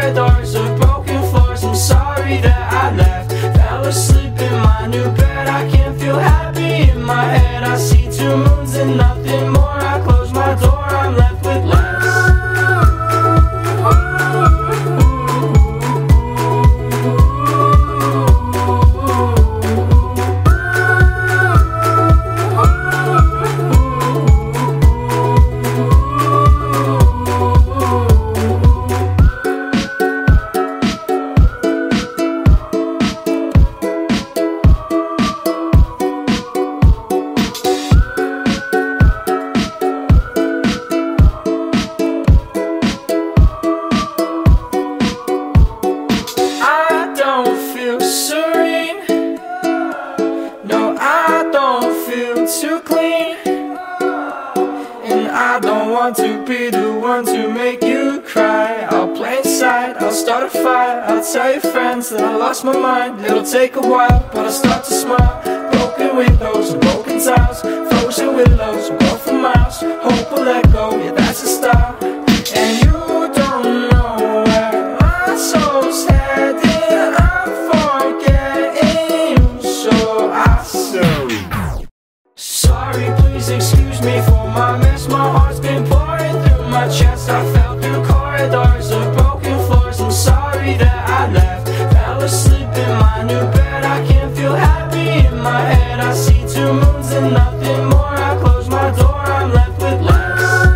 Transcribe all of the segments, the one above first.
corridors of broken floors. I'm sorry that I left. Fell asleep in my new bed. I can't feel happy in my head. I see two moons and nothing more. I close my door, I'm left with less. Too clean, and I don't want to be the one to make you cry. I'll play inside, I'll start a fire, I'll tell your friends that I lost my mind. It'll take a while, but I'll start to smile. Broken windows and broken tiles, frozen willows will go for miles. Hope will let go, yeah, that's the style. And you don't know where my soul's headed. I'm forgetting you, so I say sorry, please excuse me for my mess. My heart's been pouring through my chest. I fell through corridors of broken floors. I'm sorry that I left. Fell asleep in my new bed. I can't feel happy in my head. I see two moons and nothing more. I close my door, I'm left with less.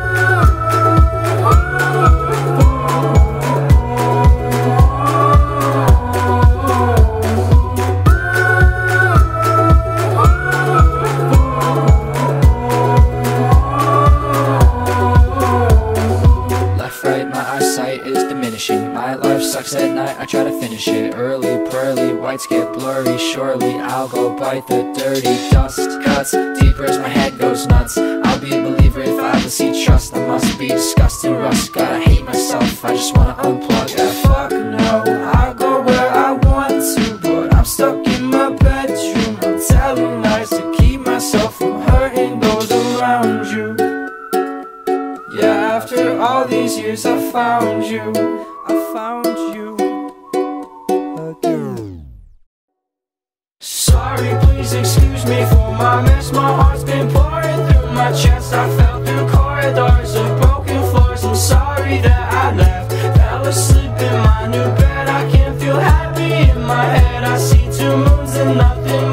My life sucks at night, I try to finish it early, pearly, whites get blurry. Surely I'll go bite the dirty dust. Cuts deeper as my head goes nuts. I'll be a believer if I ever see trust. I must be disgusting rust. Gotta hate myself, I just wanna unplug. Fuck no, I'll go where I want to, but I'm stuck in my bedroom. I'm telling lies to keep myself from hurting those around you. Yeah, after all these years I found you. I found you again. Sorry, please excuse me for my mess. My heart's been pouring through my chest. I fell through corridors of broken floors. I'm sorry that I left. Fell asleep in my new bed. I can't feel happy in my head. I see two moons and nothing